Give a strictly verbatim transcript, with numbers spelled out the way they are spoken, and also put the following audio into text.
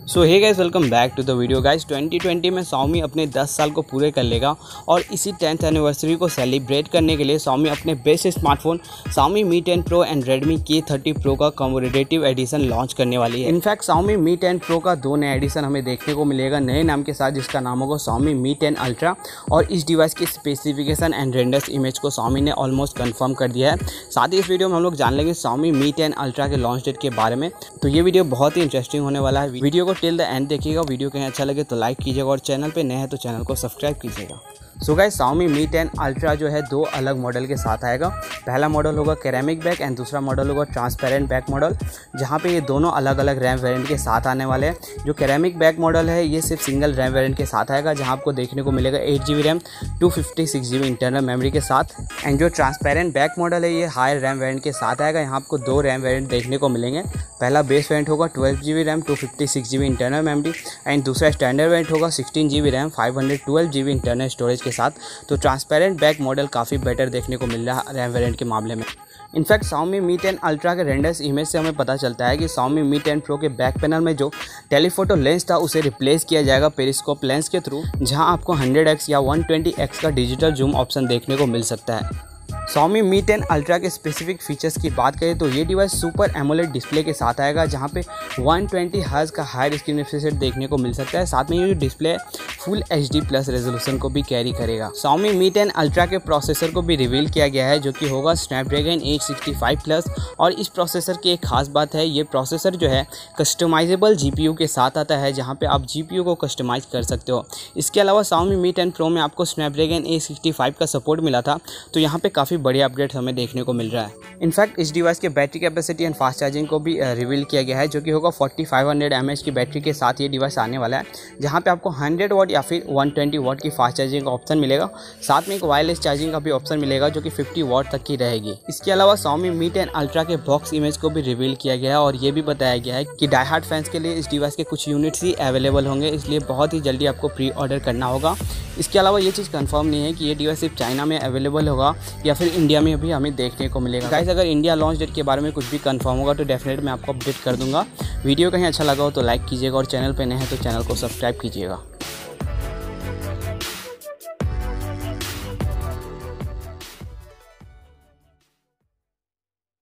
So hey guys, welcome back to the video. Guys twenty twenty में Xiaomi अपने दस साल को पूरे कर लेगा और इसी टेंथ एनिवर्सरी को सेलिब्रेट करने के लिए Xiaomi अपने best smartphone Xiaomi Mi ten Pro and Redmi K thirty Pro का कमेमोरेटिव एडिशन लॉन्च करने वाली है। In fact Xiaomi Mi ten Pro का दो नया एडिशन हमें देखने को मिलेगा नए नाम के साथ, जिसका नाम होगा Xiaomi Mi टेन Ultra। और इस डिवाइस की स्पेसिफिकेशन एंड रेंडर्स इमेज को Xiaomi ने ऑलमोस्ट कंफर्म कर दिया है। साथ ही इस वीडियो में हम लोग जान लेंगे Xiaomi Mi टेन Ultra के लॉन्च डेट के बारे में। तो ये वीडियो बहुत ही इंटरेस्टिंग होने वाला है। वीडियो को टिल द एंड देखिएगा। वीडियो कहीं अच्छा लगे तो लाइक कीजिएगा और चैनल पे नए हैं तो चैनल को सब्सक्राइब कीजिएगा। So guys, Xiaomi Mi ten Ultra जो है दो अलग मॉडल के साथ आएगा। पहला मॉडल होगा कैरेमिक बैक एंड दूसरा मॉडल होगा ट्रांसपेरेंट बैक मॉडल, जहाँ पे ये दोनों अलग अलग रैम वेरिएंट के साथ आने वाले हैं। जो कैरेमिक बैक मॉडल है ये सिर्फ सिंगल रैम वेरिएंट के साथ आएगा, जहाँ आपको देखने को मिलेगा eight G B RAM two fifty six G B internal memory के साथ। एंड जो ट्रांसपेरेंट बैक मॉडल है ये हायर रैम वेरिएंट के साथ आएगा। यहाँ आपको दो रैम वेरिएंट देखने को मिलेंगे। पहला बेस वेरिएंट होगा twelve G B RAM two fifty six G B internal memory and दूसरा स्टैंडर्ड वेरिएंट होगा sixteen G B RAM five hundred twelve G B internal storage के साथ। तो ट्रांसपेरेंट बैक मॉडल काफ़ी बेटर देखने को मिल रहा है रैम वेरिएंट के मामले में। In fact Xiaomi Mi ten Ultra के रेंडर्स इमेज से हमें पता चलता है कि Xiaomi Mi टेन Pro के बैक पैनल में जो टेलीफोटो लेंस था उसे रिप्लेस किया जाएगा पेरिस्कोप लेंस के थ्रू, जहां आपको हंड्रेड एक्स या वन ट्वेंटी एक्स का डिजिटल जूम ऑप्शन देखने को मिल सकता है। Xiaomi Mi टेन Ultra के स्पेसिफिक फीचर्स की बात करें तो ये डिवाइस सुपर एमोलेड डिस्प्ले के साथ आएगा, जहाँ पे वन ट्वेंटी हर्ट्ज का हायर स्क्रीन रिफ्रेश रेट देखने को मिल सकता है। साथ में ये जो display full H D plus resolution को भी कैरी करेगा। Xiaomi Mi टेन Ultra के प्रोसेसर को भी रिवील किया गया है, जो कि होगा Snapdragon eight sixty five plus. और इस प्रोसेसर की एक खास बात है, ये प्रोसेसर जो है कस्टमाइजेबल जीपीयू के साथ आता है, जहाँ पे आप जीपीयू को कस्टमाइज कर सकते हो। इसके अलावा Xiaomi Mi टेन Pro में आपको स्नैपड्रैगन एट सिक्सटी फाइव का सपोर्ट मिला था, तो यहाँ पे काफ़ी बड़े अपडेट हमें देखने को मिल रहा है। इनफैक्ट इस डिवाइस के battery capacity and fast charging को भी रिवील किया गया है, जो कि होगा forty five hundred M H की बैटरी के साथ ये डिवाइस आने वाला है, जहां पे आपको हंड्रेड वाट या फिर वन ट्वेंटी वाट की फास्ट चार्जिंग का ऑप्शन मिलेगा। साथ में एक वायरलेस चार्जिंग का भी ऑप्शन मिलेगा, जो कि फिफ्टी वाट तक की रहेगी। इसके अलावा Xiaomi Mi टेन Ultra के बॉक्स इमेज को भी रिवील किया गया है और ये भी बताया गया है कि डाई हार्ड फैंस के लिए इस डिवाइस के कुछ यूनिट्स ही अवेलेबल होंगे, इसलिए बहुत ही जल्दी आपको प्री ऑर्डर करना होगा। इसके अलावा ये चीज़ कंफर्म नहीं है कि ये डिवाइस सिर्फ चाइना में अवेलेबल होगा या फिर इंडिया में भी हमें देखने को मिलेगा। गाइस, अगर इंडिया लॉन्च डेट के बारे में कुछ भी कंफर्म होगा तो डेफिनेट मैं आपको अपडेट कर दूंगा। वीडियो कहीं अच्छा लगा हो तो लाइक कीजिएगा और चैनल पे नए हैं तो चैनल को सब्सक्राइब कीजिएगा।